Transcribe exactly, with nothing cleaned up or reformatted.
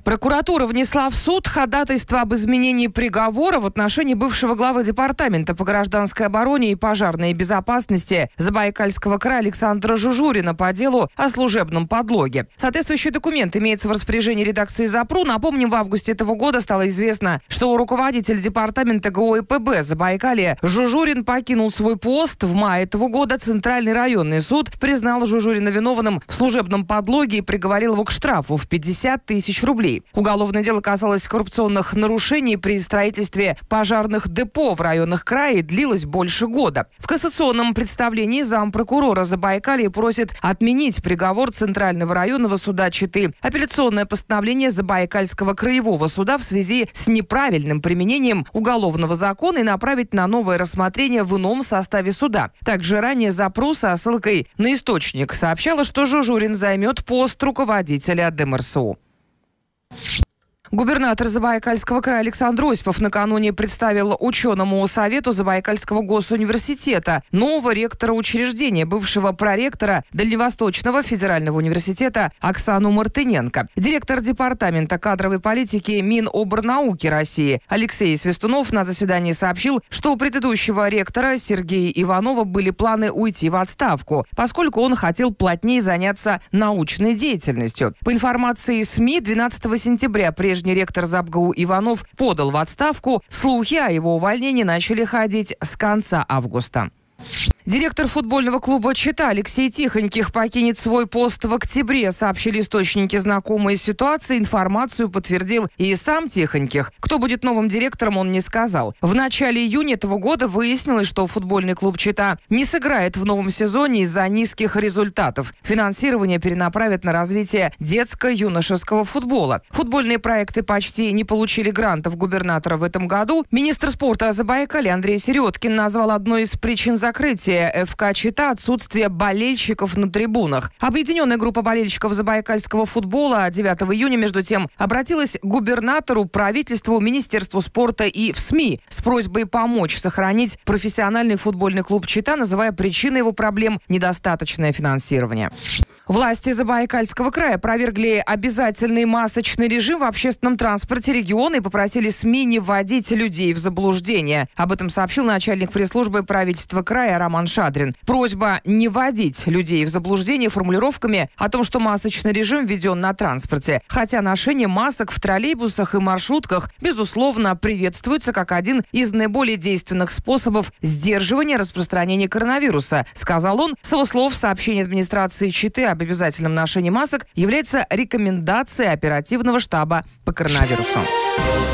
Прокуратура внесла в суд ходатайство об изменении приговора в отношении бывшего главы Департамента по гражданской обороне и пожарной безопасности Забайкальского края Александра Жужурина по делу о служебном подлоге. Соответствующий документ имеется в распоряжении редакции ЗАПРУ. Напомним, в августе этого года стало известно, что руководитель департамента ГО и Пэ Бэ Забайкалья Жужурин покинул свой пост. В мае этого года Центральный районный суд признал Жужурина виновным в служебном подлоге и приговорил его к штрафу в пятьдесят тысяч рублей. Уголовное дело касалось коррупционных нарушений при строительстве пожарных депо в районах края и длилось больше года. В кассационном представлении зампрокурора Забайкалья просит отменить приговор Центрального районного суда Читы. Апелляционное постановление Забайкальского краевого суда в связи с неправильным применением уголовного закона и направить на новое рассмотрение в ином составе суда. Также ранее ЗАПРУ со ссылкой на источник сообщала, что Жужурин займет пост руководителя Дэ Эм Эр Эс У. Губернатор Забайкальского края Александр Осипов накануне представил ученому совету Забайкальского госуниверситета нового ректора учреждения, бывшего проректора Дальневосточного федерального университета Оксану Мартыненко. Директор департамента кадровой политики Миноборнауки России Алексей Свистунов на заседании сообщил, что у предыдущего ректора Сергея Иванова были планы уйти в отставку, поскольку он хотел плотнее заняться научной деятельностью. По информации СМИ, двенадцатого сентября прежде Прежний ректор ЗАПГУ Иванов подал в отставку. Слухи о его увольнении начали ходить с конца августа. Директор футбольного клуба «Чита» Алексей Тихоньких покинет свой пост в октябре, сообщили источники, знакомые с ситуацией. Информацию подтвердил и сам Тихоньких. Кто будет новым директором, он не сказал. В начале июня этого года выяснилось, что футбольный клуб «Чита» не сыграет в новом сезоне из-за низких результатов. Финансирование перенаправят на развитие детско-юношеского футбола. Футбольные проекты почти не получили грантов губернатора в этом году. Министр спорта Забайкалья Андрей Середкин назвал одной из причин закрытия эф ка «Чита» отсутствие болельщиков на трибунах. Объединенная группа болельщиков забайкальского футбола девятого июня, между тем, обратилась к губернатору, правительству, Министерству спорта и в СМИ с просьбой помочь сохранить профессиональный футбольный клуб «Чита», называя причиной его проблем недостаточное финансирование. Власти Забайкальского края опровергли обязательный масочный режим в общественном транспорте региона и попросили СМИ не вводить людей в заблуждение. Об этом сообщил начальник пресс-службы правительства края Роман Шадрин. Просьба не вводить людей в заблуждение формулировками о том, что масочный режим введен на транспорте. Хотя ношение масок в троллейбусах и маршрутках, безусловно, приветствуется как один из наиболее действенных способов сдерживания распространения коронавируса, сказал он. С его слов, сообщение администрации Читы об обязательном ношении масок является рекомендацией оперативного штаба по коронавирусу.